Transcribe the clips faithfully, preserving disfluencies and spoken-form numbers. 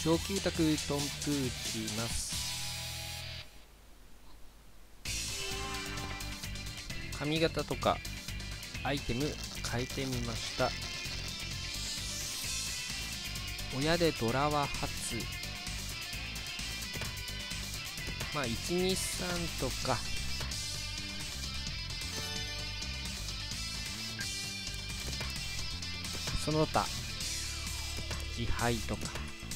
上級宅トンプー打ちます。髪型とかアイテム変えてみました。親でドラは初、まあいちにさんとかその他自敗とか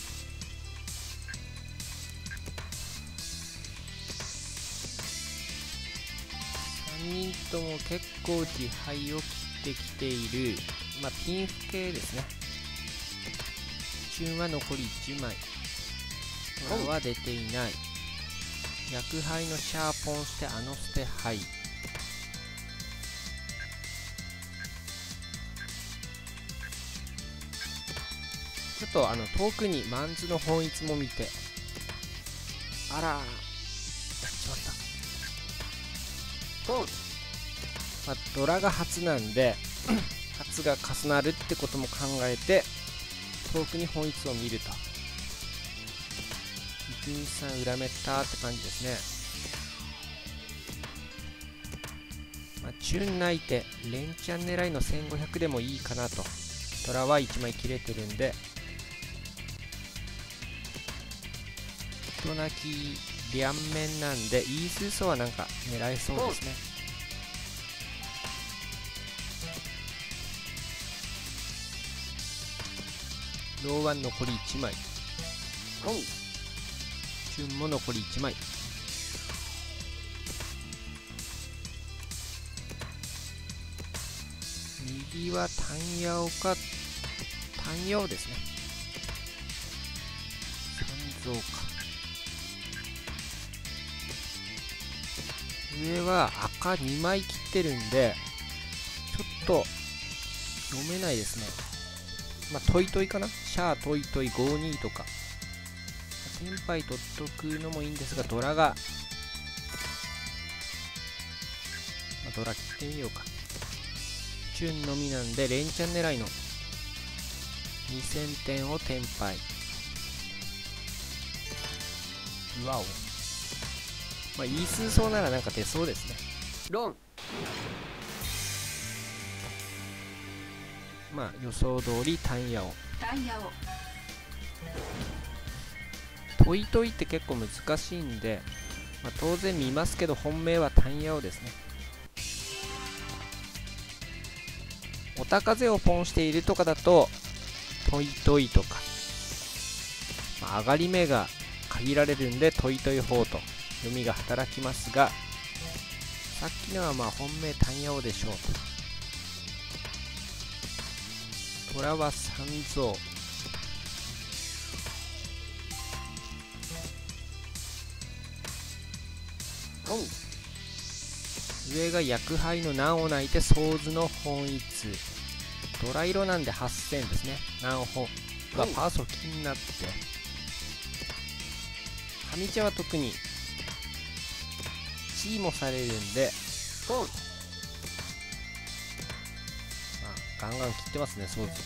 さんにんとも結構自敗を切ってきている、まあピンフ系ですね。チューンは残りいちまい、トラは出ていない。薬杯のシャーポンしてあの捨て牌、ちょっとあの遠くにマンズの本一も見て、あらやっちまった。まあ、ドラが初なんで初が重なるってことも考えて遠くに本一を見ると、いちにさん裏めったって感じですね。まあ、チューン泣いて連チャン狙いのせんごひゃくでもいいかなと。トラはいちまい切れてるんで、人泣き両面なんでイースーソはなんか狙えそうですね。ローワン残りいちまい、チューンも残りいちまい。右は単ヤオか単ヤオですね。三蔵か。上は赤にまい切ってるんでちょっと読めないですね。まあトイトイかな、シャートイトイごにとかテンパイ取っとくのもいいんですが、ドラが、まあ、ドラ切ってみようか。チューンのみなんで連チャン狙いのにせんてんをテンパイ。うわお、まあイースーソーならなんか出そうですね。ロン、まあ予想通り単ヤオ。トイトイって結構難しいんで、まあ、当然見ますけど本命は単ヤオですね。おたかぜをポンしているとかだとトイトイとか、まあ、上がり目が限られるんでトイトイ法と読みが働きますが、さっきのはまあ本命単ヤオでしょうと。トラは三蔵、上が薬杯の難を泣いてソーズの本一、ドラ色なんではっせんですね。難本がパーソ気になって、上茶は特にチーもされるんで、まあ、ガンガン切ってますねソーズ。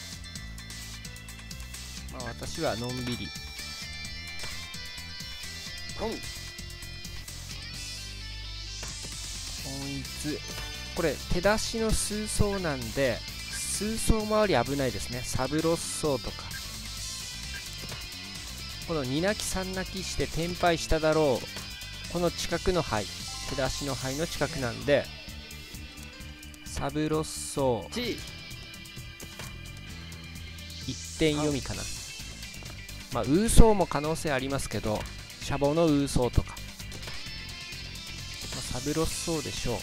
まあ私はのんびり本一、これ手出しの数層なんで数層周り危ないですね。サブロッソーとかこのに泣きさん泣きしてテンパイしただろう、この近くの牌、手出しの牌の近くなんでサブロッソーいってん読みかな。まあウーソーも可能性ありますけど、シャボのウーソーとか、まあ、サブロッソーでしょう。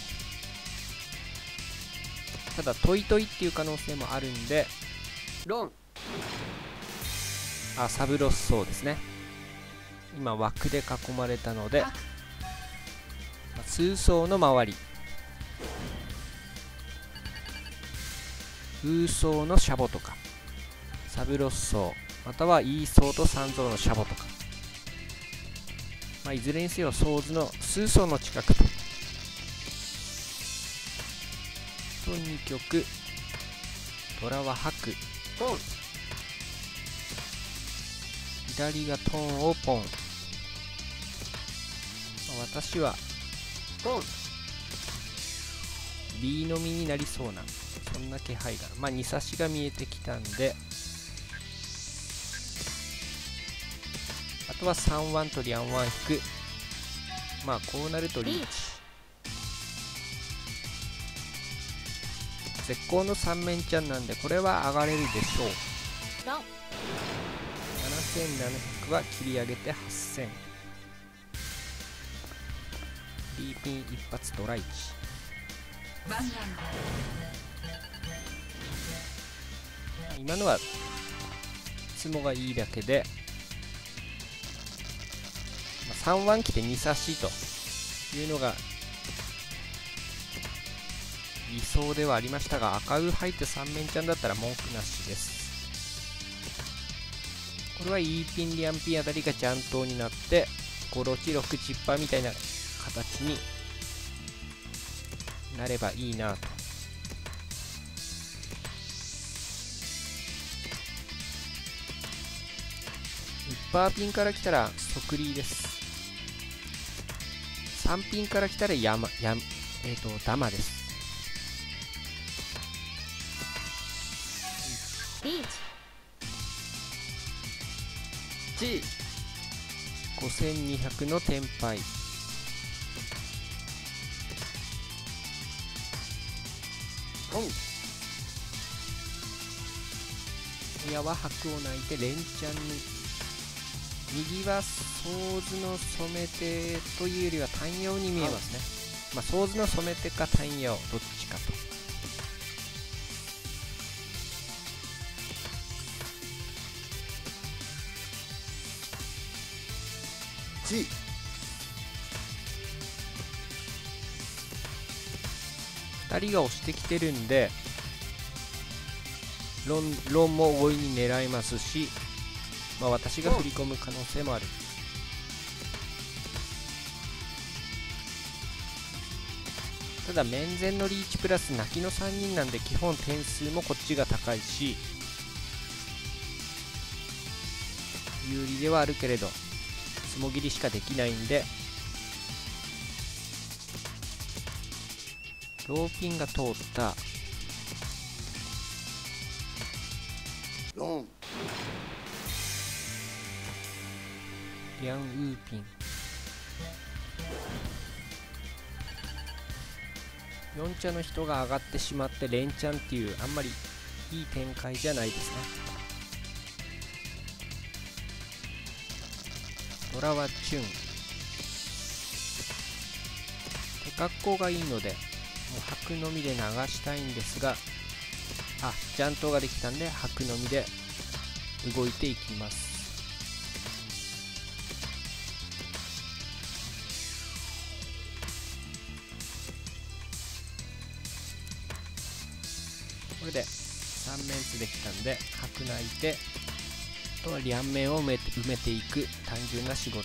ただトイトイっていう可能性もあるんでロン、あ、サブロッソーですね。今枠で囲まれたので数層の周り、ウーソーのシャボとかサブロッソー、またはイーソーと三層のシャボとか、まあ、いずれにせよソーズの数層の近くととに局、トラは白、 左がトンをポン。私はポン B のみになりそうなそんな気配が、まあに差しが見えてきたんで、あとはさんワンとリャンワン引く。まあこうなるとリーチ。絶好のさん面ちゃんなんでこれは上がれるでしょう。ななせんななひゃくは切り上げてはっせん。 B ピン一発ドライチ。今のはツモがいいだけで、まあ、さんワン来てに差しというのが理想ではありましたが、赤ウ入ってさん面ちゃんだったら文句なしです。これは E ピンリャンピンあたりがジャントになってごろちろくチッパーみたいな形になればいいなと。いちパーピンから来たら即リーです。さんピンから来たら山やえっ、ー、とダマです。ごせんにひゃくのテンパイ。親は白を泣いて連チャンに。右はソーズの染め手というよりは単葉に見えますね。まあソーズの染め手か単葉どっちかと。ふたりが押してきてるんでロン、ロンも大いに狙いますし、まあ、私が振り込む可能性もある。ただ面前のリーチプラス泣きのさんにんなんで基本点数もこっちが高いし有利ではあるけれどつもぎりしかできないんで、ローピンが通った。 ロンリャンウーピンよん茶の人が上がってしまって連チャンっていうあんまりいい展開じゃないですね。ドラはチュン手格好がいいのでもう白のみで流したいんですが、あジャントができたんで白のみで動いていきます。これでさん面図できたんで白泣いて、あとは両面を埋めて、埋めていく単純な仕事。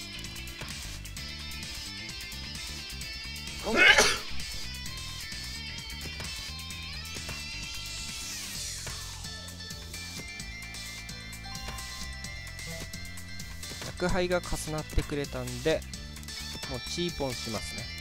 薬杯が重なってくれたんでもうチーポンしますね。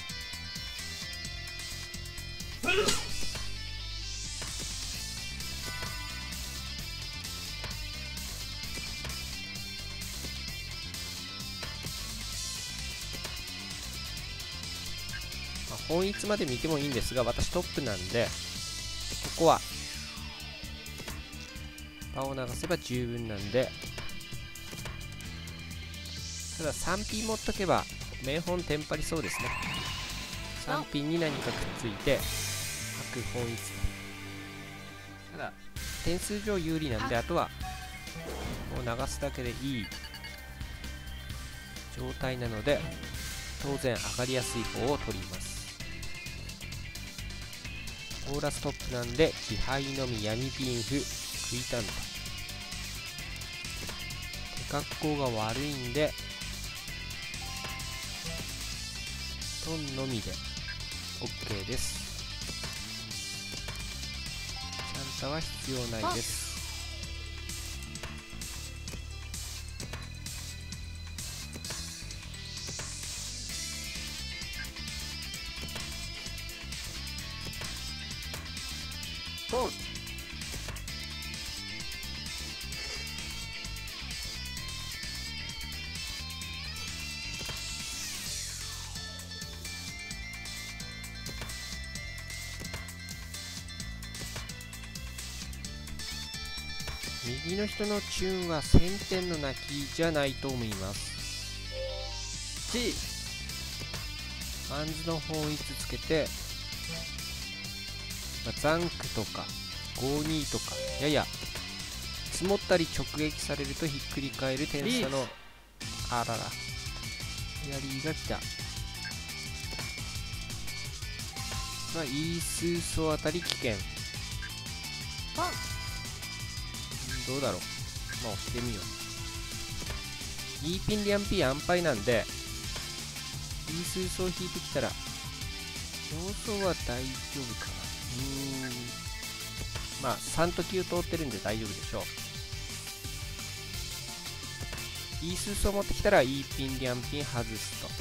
本一まで見てもいいんですが私トップなんでここは場を流せば十分なんで、ただ さんピン 持っとけば面本テンパりそうですね。さんピンに何かくっついて白本一。ただ点数上有利なんであとはもう流すだけでいい状態なので当然上がりやすい方を取ります。オーラストップなんで気配のみ闇ピンフ食いたんだ。手格好が悪いんでトンのみで OK です。チャンタは必要ないです。 ポン。 右の人のチューンは先天の泣きじゃないと思います。 チハンズの本一つけて、まあ、ザンクとかごにとかやや積もったり直撃されるとひっくり返る点差のあららやりが来た。まあイースーソあたり危険。 パン。 どうだろう。まあ押してみよう。イーピンリャンピー安牌なんでイースーソを引いてきたら競争は大丈夫かな。うーんまあさんときゅう通ってるんで大丈夫でしょう。イースーソを持ってきたらイーピンリャンピン外すと。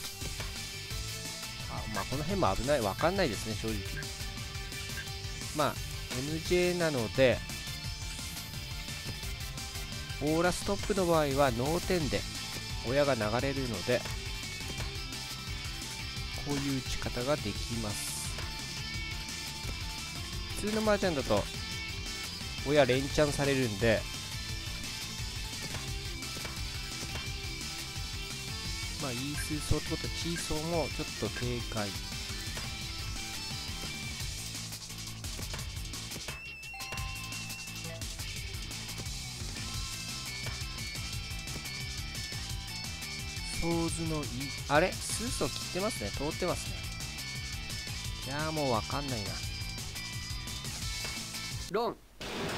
あまあこの辺も危ない。わかんないですね正直。まあ エムジェー なのでオーラストップの場合はノーテンで親が流れるのでこういう打ち方ができます。普通の麻雀だと親連チャンされるんで、まあイースーソーってことはチーソーもちょっと警戒。ソーズのいあれスーソー切ってますね。通ってますね。じゃあもうわかんないな。 ロン。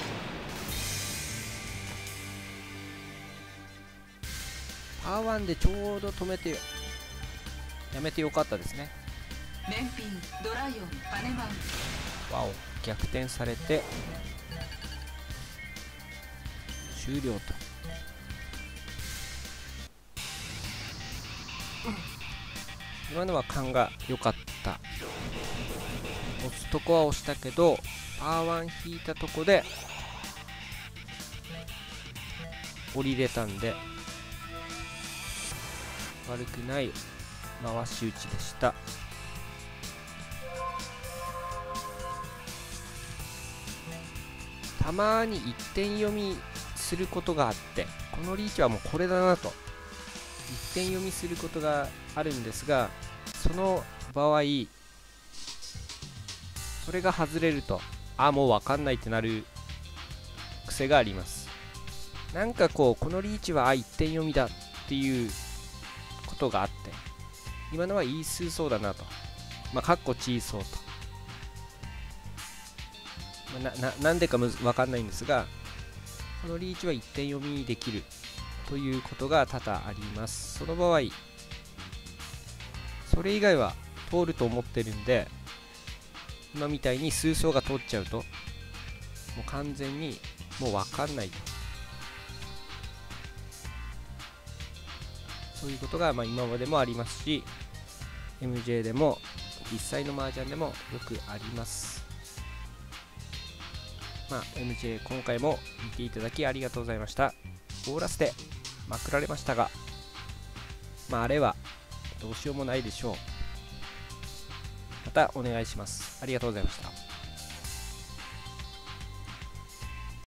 パーワンでちょうど止めてやめてよかったですね。 メンピンドライオンパネマウわお逆転されて終了と。今のは勘が良かった。押すとこは押したけどパーワン引いたとこで降りれたんで悪くない回し打ちでした。たまにいってん読みすることがあって、このリーチはもうこれだなといってん読みすることがあるんですが、その場合それが外れるとあもう分かんないってなる癖があります。なんかこうこのリーチはあいってん読みだっていうことがあって、今のはイースーソーだなと、まあかっこチーソーと、まあ、な, な, なんでかむず分かんないんですが、このリーチはいってん読みできるということが多々あります。その場合それ以外は通ると思ってるんで、今みたいに数層が通っちゃうともう完全にもう分かんないと、そういうことがまあ今までもありますし エムジェー でも実際の麻雀でもよくあります。まあ エムジェー 今回も見ていただきありがとうございました。オーラスでまくられましたが、まああれはどうしようもないでしょう。またお願いします。ありがとうございました。